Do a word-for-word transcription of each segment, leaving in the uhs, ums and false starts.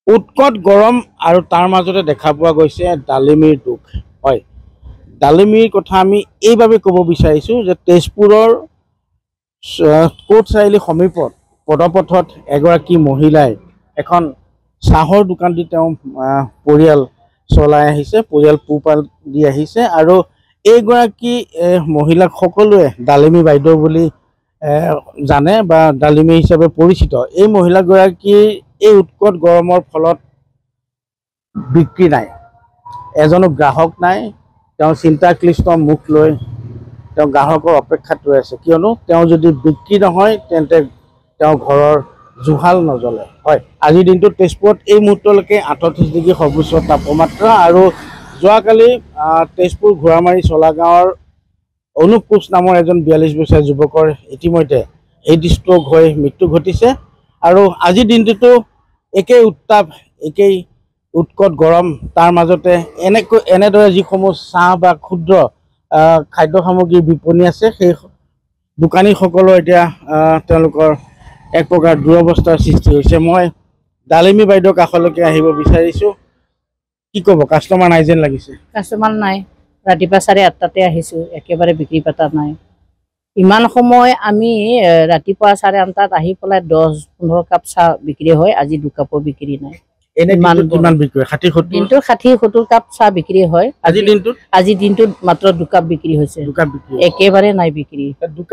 উৎকট গৰম আৰু তাৰ মাজতে দেখা পোৱা গৈছে ডালিমিৰ দুখ। হয়, ডালিমিৰ কথা আমি এইভাবে ক'ব বিচাৰিছোঁ যে তেজপুৰৰ কোৰ্ট চাৰিআলি সমীপত পদপথত এগৰাকী মহিলাই এখন চাহৰ দোকান দি তেওঁ পৰিয়াল চলাই আহিছে, পৰিয়াল পোহপাল দি আহিছে আৰু এইগৰাকী মহিলাক সকলোৱে ডালিমি বাইদেউ বুলি জানে বা ডালিমি হিচাপে পৰিচিত। এই মহিলাগৰাকীৰ এই উৎকট গৰমৰ ফলত বিক্ৰী নাই, এজনো গ্ৰাহক নাই। তেওঁ চিন্তাক্লিষ্ট মুখ লৈ তেওঁ গ্ৰাহকৰ অপেক্ষাত ৰৈ আছে, কিয়নো তেওঁ যদি বিক্ৰী নহয় তেন্তে তেওঁ ঘৰৰ জুহাল নজ্বলে। হয়, আজিৰ দিনটোত তেজপুৰত এই মুহূৰ্তলৈকে আঠত্ৰিছ ডিগ্ৰী সৰ্বোচ্চ তাপমাত্ৰা আৰু যোৱাকালি তেজপুৰ ঘোঁৰামাৰী চলা গাঁৱৰ অনুপ কোচ নামৰ এজন বিয়াল্লিছ বছৰীয়া যুৱকৰ ইতিমধ্যে হিট ষ্ট্ৰোক হৈ মৃত্যু ঘটিছে। আৰু আজিৰ দিনটোতো একেই উত্তাপ, একেই উৎকট গৰম, তাৰ মাজতে এনেকৈ এনেদৰে যিসমূহ চাহ বা ক্ষুদ্ৰ খাদ্য সামগ্ৰীৰ বিপণী আছে, সেই দোকানীসকলৰ এতিয়া তেওঁলোকৰ এক প্ৰকাৰ দুৰৱস্থাৰ সৃষ্টি হৈছে। মই ডালিমি বাইদেউৰ কাষলৈকে আহিব বিচাৰিছোঁ। কি ক'ব, কাষ্টমাৰ নাই যেন লাগিছে? কাষ্টমাৰ নাই, ৰাতিপুৱা চাৰে আঠটাতে আহিছোঁ, একেবাৰে বিক্ৰী পাতা নাই। ইমান সময় আমি ৰাতিপুৱা চাৰে আঠটাত আহি পেলাই দহ পোন্ধৰ কাপ চাহ বিক্ৰী হয়, আজি দুকাপো বিক্ৰী নাই। দিনটোত ষাঠি সত্তৰ কাপ চাহ বিক্ৰী হয়, আজিৰ দিনটোত আজিৰ দিনটোত মাত্ৰ দুকাপ বিক্ৰী হৈছে, একেবাৰে নাই বিক্ৰী।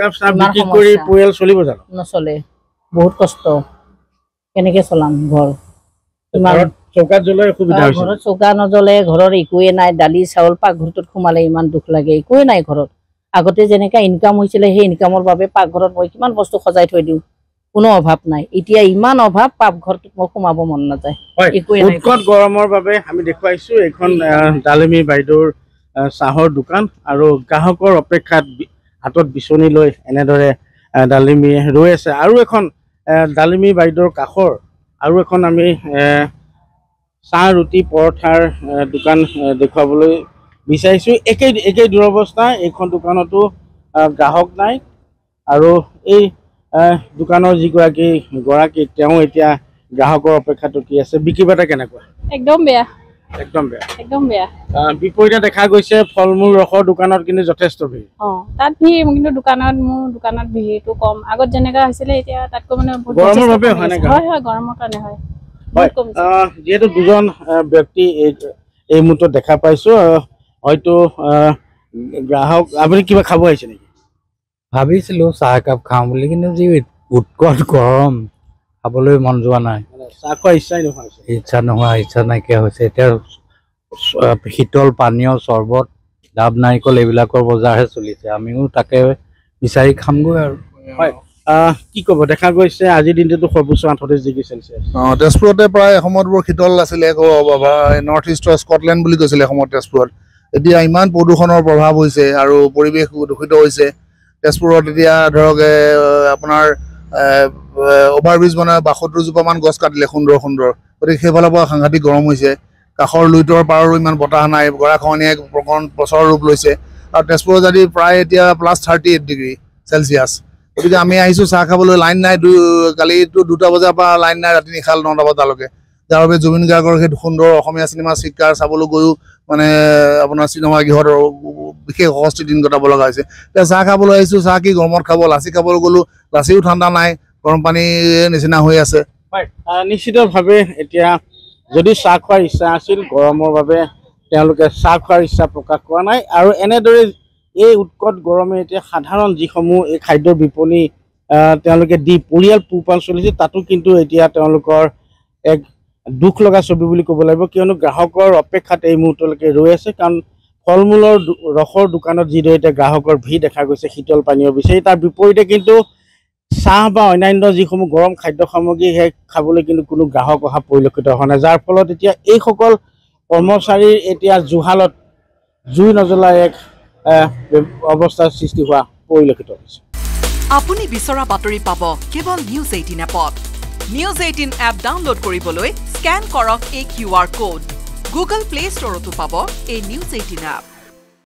নচলে, বহুত কষ্ট, কেনেকে চলাম ঘৰ? ঘৰত চৌকা নজ্বলে, ঘৰৰ একোৱে নাই, দালি চাউল পাকঘৰটোত সোমালে ইমান দুখ লাগে, একোৱে নাই ঘৰত। আগতে যেনেকা ইনকাম হৈছিলে সেই ইনকামৰ বাবে পাকঘৰত মই কিমান বস্তু সজাই থৈ দিওঁ, কোনো অভাৱ নাই। এতিয়া ইমান অভাৱ, পাকঘৰটোত মই সোমাব মন নাযায়। উৎকট গৰমৰ বাবে আমি দেখুৱাইছোঁ এইখন ডালিমি বাইদেউৰ চাহৰ দোকান আৰু গ্ৰাহকৰ অপেক্ষাত হাতত বিচনী লৈ এনেদৰে ডালিমি ৰৈ আছে। আৰু এখন ডালিমি বাইদেউৰ কাষৰ আৰু এখন আমি চাহ ৰুটি পৰঠাৰ দোকান দেখুৱাবলৈ বিচাৰিছোঁ। একেই একেই দুৰৱস্থা, এইখন দোকানতো গ্ৰাহক নাই আৰু এই দোকানৰ যিগৰাকী গৰাকী তেওঁ এতিয়া গ্ৰাহকৰ অপেক্ষাত কি আছে। বিক্ৰী বাটা কেনেকুৱা? একদম বেয়া, একদম বেয়া, একদম বেয়া। বিপৰীতে দেখা গৈছে ফল মূল ৰসৰ দোকানত কিন্তু যথেষ্ট ভিৰ। অ, তাত ভিৰ, কিন্তু দোকানত মোৰ দোকানত ভিৰটো কম। আগত যেনেকা হৈছিলে এতিয়া তাতকৈ মানে গৰমৰ বাবে হয় না? হয় হয়, গৰমৰ কাৰণে হয়। যিহেতু দুজন ব্যক্তি এই মুহূৰ্তত দেখা পাইছোঁ, হয়তো গ্ৰাহক, আপুনি কিবা খাব আহিছে নেকি? ভাবিছিলোঁ চাহ একাপ খাওঁ বুলি, কিন্তু যি উৎকট গৰম খাবলৈ মন যোৱা নাই। চাহ খোৱাৰ ইচ্ছাই নোহোৱা হৈছে, ইচ্ছা নোহোৱা ইচ্ছা নাইকিয়া হৈছে। এতিয়া শীতল পানীয়, চৰ্বত, ডাব নাৰিকল এইবিলাকৰ বজাৰহে চলিছে, আমিও তাকে বিচাৰি খামগৈ আৰু। হয়, কি ক'ব, দেখা গৈছে আজিৰ দিনটোতো সৰ্বোচ্চ আঠত্ৰিছ ডিগ্ৰী চেলচিয়াছ। অঁ, তেজপুৰতে প্ৰায় এসময়ত বৰ শীতল আছিলে, নৰ্থ ইষ্টৰ স্কটলেণ্ড বুলি কৈছিলে এসময়ত তেজপুৰত। এতিয়া ইমান প্ৰদূষণৰ প্ৰভাৱ হৈছে আৰু পৰিৱেশ দূষিত হৈছে তেজপুৰত। এতিয়া ধৰক আপোনাৰ অভাৰব্ৰিজ বনাই বাসত্তৰ মান গছ কাটিলে, সুন্দৰ সুন্দৰ, গতিকে সেইফালৰ পৰা সাংঘাতিক গৰম হৈছে। কাষৰ লুইতৰ পাৰৰো ইমান বতাহ নাই, গৰাখহনীয়াই প্ৰকৰণ প্ৰচৰ ৰূপ লৈছে। আৰু তেজপুৰত যদি প্ৰায় এতিয়া plus thirty eight degree Celsius. গতিকে আমি আহিছোঁ চাহ খাবলৈ, লাইন নাই। দুই কালিতো দুটা বজাৰ পৰা লাইন নাই, ৰাতি নিশাল নটা বজালৈকে, যাৰ বাবে জুবিন গাৰ্গৰ সেই সুন্দৰ অসমীয়া চিনেমা চিকাৰ চাবলৈ গৈও মানে আপোনাৰ চিনেমা গৃহত বিশেষ অস্বস্তি দিন কটাব লগা হৈছে। এতিয়া চাহ খাবলৈ আহিছোঁ, চাহ কি গৰমত খাব? লাচি খাবলৈ গ'লোঁ, লাচিও ঠাণ্ডা নাই, গৰম পানীৰ নিচিনা হৈ আছে। হয়, নিশ্চিতভাৱে এতিয়া যদি চাহ খোৱাৰ ইচ্ছা আছিল, গৰমৰ বাবে তেওঁলোকে চাহ খোৱাৰ ইচ্ছা প্ৰকাশ কৰা নাই। আৰু এনেদৰে এই উৎকট গৰমে এতিয়া সাধাৰণ যিসমূহ এই খাদ্য বিপণী তেওঁলোকে দি পৰিয়াল পোহপাল চলিছে, তাতো কিন্তু এতিয়া তেওঁলোকৰ এক দুখ লগা ছবি বুলি ক'ব লাগিব, কিয়নো গ্ৰাহকৰ অপেক্ষাত এই মুহূৰ্তলৈকে ৰৈ আছে। কাৰণ ফল মূলৰ ৰসৰ দোকানত যিদৰে এতিয়া গ্ৰাহকৰ ভিৰ দেখা গৈছে শীতল পানীয় বিচাৰি, তাৰ বিপৰীতে কিন্তু চাহ বা অন্যান্য যিসমূহ গৰম খাদ্য সামগ্ৰী সেই খাবলৈ কিন্তু কোনো গ্ৰাহক অহা পৰিলক্ষিত হোৱা নাই, যাৰ ফলত এতিয়া এইসকল কৰ্মচাৰীৰ এতিয়া জুহালত জুই নজ্বলাই এক অৱস্থাৰ সৃষ্টি হোৱা পৰিলক্ষিত হৈছে। আপুনি বিচৰা বাতৰি পাব কেৱল নিউজ এইটিন এপত। নিউজ এইটিন এপ ডাউনলোড কৰিবলৈ স্কেন কৰক এই Q R code. Google play ষ্টৰতো পাব এই নিউজ এইটিন এপ।